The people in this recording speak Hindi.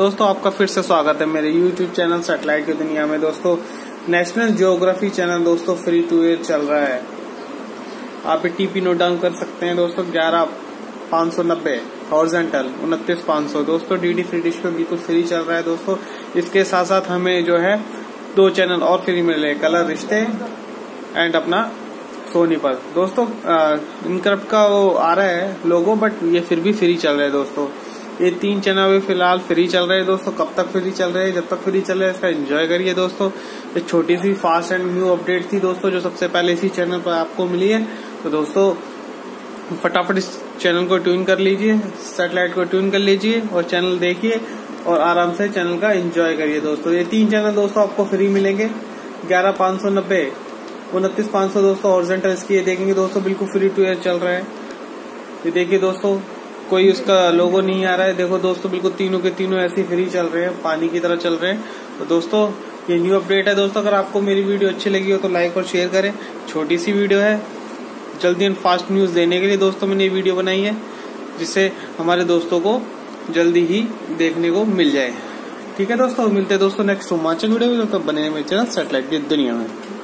दोस्तों आपका फिर से स्वागत है मेरे YouTube चैनल सैटेलाइट की दुनिया में। दोस्तों नेशनल ज्योग्राफी चैनल दोस्तों फ्री टू एयर चल रहा है। आप टीपी नोट डाउन कर सकते हैं दोस्तों। 11,590 हॉरिजॉन्टल 29,500 दोस्तों Ddfreedish पे बिल्कुल फ्री चल रहा है दोस्तों। इसके साथ साथ हमें जो है 2 चैनल और फ्री मिले, कलर रिश्ते एंड अपना सोनी पर। दोस्तों इनक्रप्ट का वो आ रहा है लोगो, बट ये फिर भी फ्री चल रहा है दोस्तों। ये 3 चैनल अभी फिलहाल फ्री चल रहे हैं दोस्तों। कब तक फ्री चल रहे हैं? जब तक फ्री चल रहे हैं इसका एंजॉय करिए दोस्तों। एक छोटी सी फास्ट एंड न्यू अपडेट थी दोस्तों, जो सबसे पहले इसी चैनल पर आपको मिली है। तो दोस्तों फटाफट इस चैनल को ट्यून कर लीजिए, सैटेलाइट को ट्यून कर लीजिए और चैनल देखिए और आराम से चैनल का एंजॉय करिए दोस्तों। ये 3 चैनल दोस्तों आपको फ्री मिलेंगे। 11,590 29,500 दोस्तों हॉरिजॉन्टल इसकी ये देखेंगे दोस्तों, बिल्कुल फ्री टू एयर चल रहा है। ये देखिए दोस्तों, कोई उसका लोगो नहीं आ रहा है। देखो दोस्तों बिल्कुल तीनों के तीनों ऐसे फ्री चल रहे हैं, पानी की तरह चल रहे हैं। तो दोस्तों ये न्यू अपडेट है दोस्तों। अगर आपको मेरी वीडियो अच्छी लगी हो तो लाइक और शेयर करें। छोटी सी वीडियो है, जल्दी एंड फास्ट न्यूज देने के लिए दोस्तों मैंने ये वीडियो बनाई है, जिससे हमारे दोस्तों को जल्दी ही देखने को मिल जाए। ठीक है दोस्तों, मिलते हैं दोस्तों नेक्स्ट रोमांचक वीडियो में। तो बने मेरे चैनल सैटेलाइट की दुनिया में।